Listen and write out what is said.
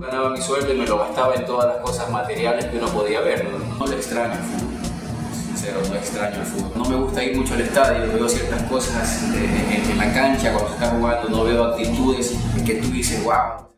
Ganaba mi sueldo y me lo gastaba en todas las cosas materiales que uno podía ver. No lo extraño el fútbol, sincero, no extraño el fútbol. No me gusta ir mucho al estadio, veo ciertas cosas en la cancha cuando se está jugando, no veo actitudes que tú dices, wow.